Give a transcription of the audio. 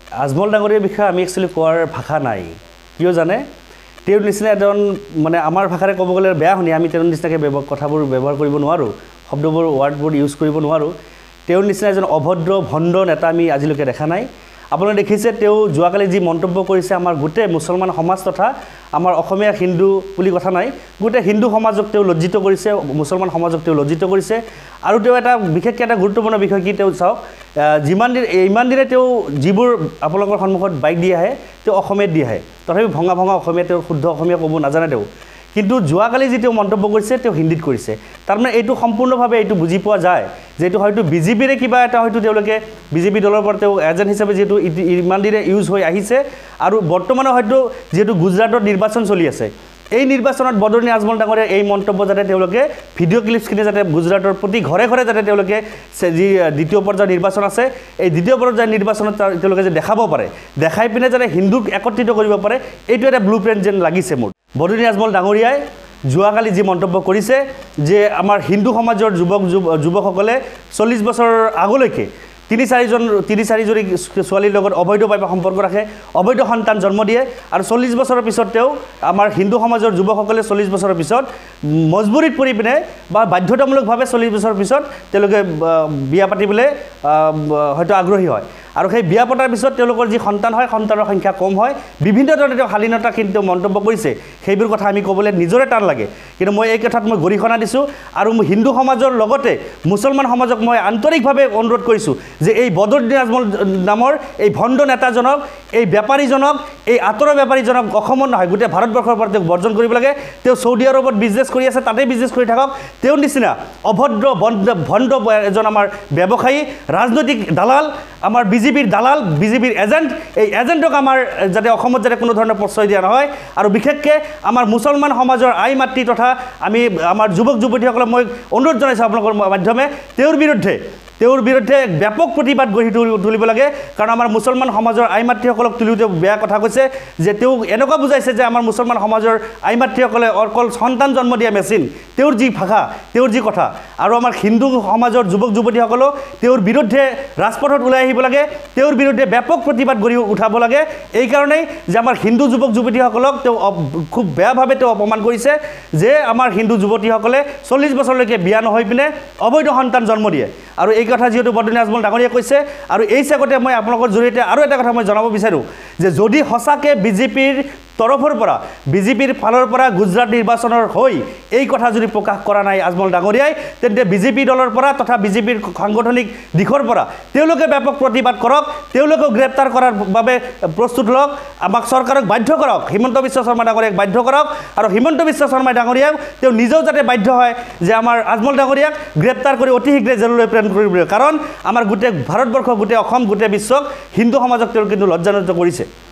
আজমল ডাঙৰীয়াৰ বিষয়ে আমি একচুৱেলি কোৱাৰ ভাষা নাই কিয় জানে তেওঁৰ নিচিনা এজন মানে আমাৰ ভাষাৰে ক'ব গ'লে বেয়া শুনি আমি তেওঁৰ নিচিনাকৈ কথাবোৰ ব্যৱহাৰ কৰিব নোৱাৰোঁ শব্দবোৰ ৱাৰ্ডবোৰ ইউজ কৰিব নোৱাৰোঁ তেওঁৰ নিচিনা এজন অভদ্ৰ ভণ্ড নেতা আমি আজিলৈকে দেখা নাই আপোনালোকে দেখিছে তেওঁ যোৱাকালি যি মন্তব্য কৰিছে আমাৰ গোটেই মুছলমান সমাজ তথা আমাৰ অসমীয়া হিন্দু বুলি কথা নাই গোটেই হিন্দু সমাজক তেওঁ লজ্জিত কৰিছে মুছলমান সমাজক তেওঁ লজ্জিত কৰিছে আৰু তেওঁ এটা বিশেষকৈ এটা গুৰুত্বপূৰ্ণ বিষয় কি তেওঁ চাওক ইমান দিনে তেওঁ যিবোৰ আপোনালোকৰ সন্মুখত বাইক দি আহে তেওঁ অসমীয়াত দি আহে তথাপি ভঙা অসমীয়া তেওঁ শুদ্ধ অসমীয়া ক'ব নাজানে তেওঁ কিন্তু যোৱাকালি যি তেওঁ মন্তব্য কৰিছে তেওঁ হিন্দীত কৰিছে তাৰমানে এইটো সম্পূৰ্ণভাৱে এইটো বুজি পোৱা যায় যে এইটো হয়তো বিজেপিৰে কিবা এটা হয়তো তেওঁলোকে বিজেপি দলৰ পৰা তেওঁ এজেণ্ট হিচাপে যিহেতু ইমান দিনে ইউজ হৈ আহিছে আৰু বৰ্তমানে হয়তো যিহেতু গুজৰাটৰ নিৰ্বাচন চলি আছে এই নিৰ্বাচনত বদৰণী আজমল ডাঙৰীয়াৰ এই মন্তব্য যাতে তেওঁলোকে ভিডিঅ' ক্লিপছখিনি যাতে গুজৰাটৰ প্ৰতি ঘৰে ঘৰে যাতে তেওঁলোকে যি দ্বিতীয় পৰ্যায়ৰ নিৰ্বাচন আছে এই দ্বিতীয় পৰ্যায়ৰ নিৰ্বাচনত তেওঁলোকে যে দেখাব পাৰে দেখাই পিনে যাতে হিন্দুক একত্ৰিত কৰিব পাৰে এইটো এটা ব্লু প্ৰিণ্ট যেন লাগিছে মোৰ বদৰণী আজমল ডাঙৰীয়াই যোৱাকালি যি মন্তব্য কৰিছে যে আমাৰ হিন্দু সমাজৰ যুৱকসকলে 40 বছৰৰ আগলৈকে তিনি চাৰিজনী ছোৱালীৰ লগত অবৈধভাৱে সম্পৰ্ক ৰাখে অবৈধ সন্তান জন্ম দিয়ে আৰু 40 বছৰৰ পিছত তেওঁ আমাৰ হিন্দু সমাজৰ যুৱকসকলে 40 বছৰৰ পিছত মজবুৰিত পৰি পিনে বা বাধ্যতামূলকভাৱে 40 বছৰৰ পিছত তেওঁলোকে বিয়া পাতিবলৈ হয়তো আগ্ৰহী হয় আৰু সেই বিয়া পতাৰ পিছত তেওঁলোকৰ যি সন্তান হয় সন্তানৰ সংখ্যা কম হয় বিভিন্ন ধৰণে তেওঁ শালীনতা কিন্তু মন্তব্য কৰিছে সেইবোৰ কথা আমি ক'বলৈ নিজৰে টান লাগে কিন্তু মই এই কথাত মই গৰিহণা দিছোঁ আৰু হিন্দু সমাজৰ লগতে মুছলমান সমাজক মই আন্তৰিকভাৱে অনুৰোধ কৰিছোঁ যে এই বদৰুদ্দিন আজমল নামৰ এই ভণ্ড নেতাজনক এই বেপাৰীজনক এই আঁতৰৰ বেপাৰীজনক অসমত নহয় গোটেই ভাৰতবৰ্ষৰ পৰা তেওঁক বৰ্জন কৰিব লাগে তেওঁ চৌদি আৰবত বিজনেছ কৰি আছে তাতেই বিজনেছ কৰি থাকক তেওঁৰ নিচিনা অভদ্ৰ ভণ্ড এজন আমাৰ ব্যৱসায়ী ৰাজনৈতিক দালাল আমাৰ বিজেপিৰ দালাল বিজেপিৰ এজেণ্ট এই এজেণ্টক আমাৰ যাতে অসমত যাতে কোনো ধৰণৰ প্ৰশ্ৰয় দিয়া নহয় আৰু বিশেষকৈ আমাৰ মুছলমান সমাজৰ আই মাতৃ তথা আমি আমাৰ যুৱক যুৱতীসকলক মই অনুৰোধ জনাইছোঁ আপোনালোকৰ মাধ্যমে তেওঁৰ বিৰুদ্ধে ব্যাপক প্ৰতিবাদ গঢ়ি তুলিব লাগে কাৰণ আমাৰ মুছলমান সমাজৰ আই মাতৃসকলক তুলিওতে বেয়া কথা কৈছে যে তেওঁ এনেকুৱা বুজাইছে যে আমাৰ মুছলমান সমাজৰ আই মাতৃসকলে অকল সন্তান জন্ম দিয়া মেচিন তেওঁৰ যি ভাষা তেওঁৰ যি কথা আৰু আমাৰ হিন্দু সমাজৰ যুৱক যুৱতীসকলক তেওঁৰ বিৰুদ্ধে ৰাজপথত ওলাই আহিব লাগে তেওঁৰ বিৰুদ্ধে ব্যাপক প্ৰতিবাদ গঢ়ি উঠাব লাগে এই কাৰণেই যে আমাৰ হিন্দু যুৱক যুৱতীসকলক তেওঁ খুব বেয়াভাৱে তেওঁ অপমান কৰিছে যে আমাৰ হিন্দু যুৱতীসকলে 40 বছৰলৈকে বিয়া নহয় পিনে অবৈধ সন্তান জন্ম দিয়ে আৰু এই কথা যেহেতু বদৰুদ্দিন আজমল ডাঙৰীয়াই কৈছে আৰু এই চেগতে মই আপোনালোকৰ জৰিয়তে আৰু এটা কথা মই জনাব বিচাৰোঁ যে যদি সঁচাকৈ বিজেপিৰ তৰফৰ পৰা বিজেপিৰ ফালৰ পৰা গুজৰাট নিৰ্বাচনৰ হৈ এই কথা যদি প্ৰকাশ কৰা নাই আজমল ডাঙৰীয়াই তেন্তে বিজেপি দলৰ পৰা তথা বিজেপিৰ সাংগঠনিক দিশৰ পৰা তেওঁলোকে ব্যাপক প্ৰতিবাদ কৰক তেওঁলোকক গ্ৰেপ্তাৰ কৰাৰ বাবে প্ৰস্তুত লওক আমাক চৰকাৰক বাধ্য কৰক হিমন্ত বিশ্ব শৰ্মা ডাঙৰীয়াক বাধ্য কৰক আৰু হিমন্ত বিশ্ব শৰ্মা ডাঙৰীয়াক তেওঁ নিজেও যাতে বাধ্য হয় যে আমাৰ আজমল ডাঙৰীয়াক গ্ৰেপ্তাৰ কৰি অতি শীঘ্ৰে জেললৈ প্ৰেৰণ কৰিবলৈ কাৰণ আমাৰ গোটেই ভাৰতবৰ্ষ গোটেই অসম গোটেই বিশ্বক হিন্দু সমাজক তেওঁ কিন্তু লজ্জান্বিত কৰিছে